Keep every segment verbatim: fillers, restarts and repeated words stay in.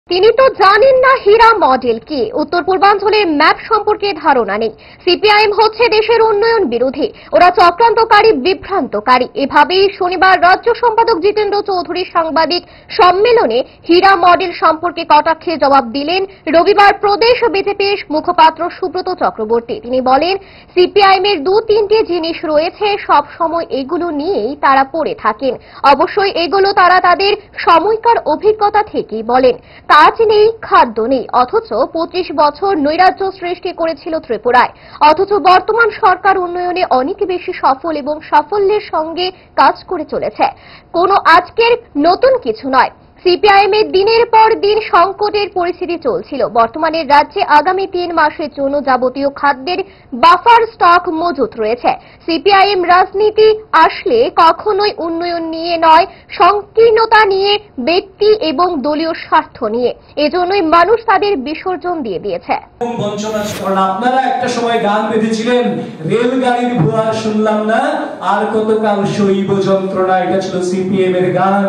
তিনি তো জানেন না হীরা মডেল কি। উত্তর পূর্বাঞ্চলের ম্যাপ সম্পর্কে ধারণা নেই। সিপিআইএম হচ্ছে দেশের উন্নয়ন বিরোধী, ওরা চক্রান্তকারী, বিভ্রান্তকারী। এভাবেই শনিবার রাজ্য সম্পাদক জিতেন্দ্র চৌধুরী সাংবাদিক সম্মেলনে হীরা মডেল সম্পর্কে কটাক্ষে জবাব দিলেন রবিবার প্রদেশ বিজেপির মুখপাত্র সুব্রত চক্রবর্তী। তিনি বলেন, সিপিআইএম এর দু তিনটি জিনিস রয়েছে, সব সময় এগুলো নিয়েই তারা পড়ে থাকেন। অবশ্যই এগুলো তারা তাদের সময়কার অভিজ্ঞতা থেকেই বলেন। কাজ নেই, খাদ্য নেই, অথচ পঁচিশ বছর নৈরাজ্য সৃষ্টি করেছিল ত্রিপুরায়। অথচ বর্তমান সরকার উন্নয়নে অনেক বেশি সফল এবং সাফল্যের সঙ্গে কাজ করে চলেছে। কোনো আজকের নতুন কিছু নয়। সিপিআইএম এর দিনের পর দিন সংকটের পরিস্থিতি চলছিল। বর্তমানে রাজ্যে আগামী তিন মাসের জন্য যাবতীয় খাদ্যের বাফার স্টক মজুত রয়েছে। সিপিআইএম রাজনীতি আসলে কখনোই উন্নয়ন নিয়ে নয়, সংকীর্ণতা নিয়ে, ব্যক্তি এবং দলীয় স্বার্থ নিয়ে। এজন্যই মানুষ তাদের বিসর্জন দিয়ে দিয়েছে। আপনারা একটা সময় গান বেঁধেছিলেন, রেলগাড়ির ভুয়া শুনলাম না, আর কতকাল শৈব যন্ত্রণা। এটা ছিল সিপিএম এর গান।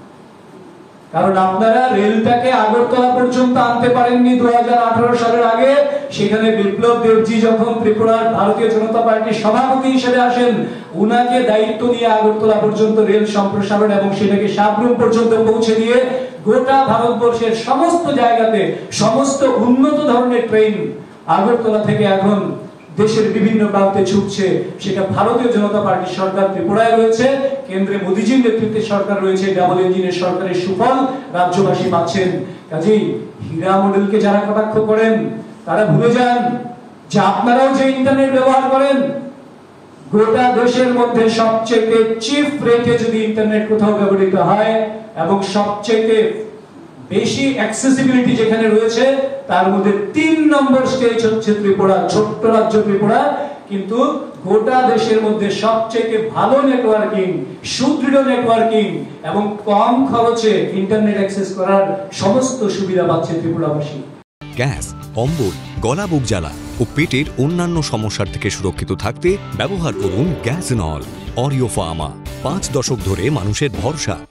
কারণ আপনারা রেলটাকে আগরতলা পর্যন্ত আনতে পারেননি দু হাজার আঠারো সালের আগে। সেখানে বিপ্লব দেবজি যখন ত্রিপুরার ভারতীয় জনতা পার্টির সভাপতি হিসেবে আসেন, উনাকে দায়িত্ব নিয়ে আগরতলা পর্যন্ত রেল সম্প্রসারণ এবং সেটাকে সাবরুম পর্যন্ত পৌঁছে দিয়ে গোটা ভারতবর্ষের সমস্ত জায়গাতে সমস্ত উন্নত ধরনের ট্রেন আগরতলা থেকে এখন দেশের বিভিন্ন প্রান্তে ছুটছে। সেটা ভারতীয় জনতা পার্টির সরকার ত্রিপুরায় রয়েছে, কেন্দ্রে মোদীজির নেতৃত্বে সরকার রয়েছে। ডাবল ইঞ্জিনের সরকারের সুফল রাজ্যবাসী পাচ্ছেন। কাজেই হীরা মডেলকে যারা কটাক্ষ করেন তারা ভুলে যান যে আপনারাও যে ইন্টারনেট ব্যবহার করেন, গোটা দেশের মধ্যে সবচেয়ে চিপ রেটে যদি ইন্টারনেট কোথাও ব্যবহৃত হয় এবং সবচেয়ে বেশি অ্যাক্সেসিবিলিটি যেখানে রয়েছে, তার মধ্যে তিন নম্বর স্টেজ হচ্ছে ত্রিপুরা। ছোট্ট রাজ্য ত্রিপুরা, কিন্তু গোটা দেশের মধ্যে সবচেয়ে ভালো নেটওয়ার্কিং, সুদৃঢ় নেটওয়ার্কিং এবং কম খরচে ইন্টারনেট অ্যাক্সেস করার সমস্ত সুবিধা পাচ্ছে ত্রিপুরাবাসী। গ্যাস, অম্বল, গলা বুক জ্বালা ও পেটের অন্যান্য সমস্যার থেকে সুরক্ষিত থাকতে ব্যবহার করুন গ্যাসনল। অরিও ফার্মা, পাঁচ দশক ধরে মানুষের ভরসা।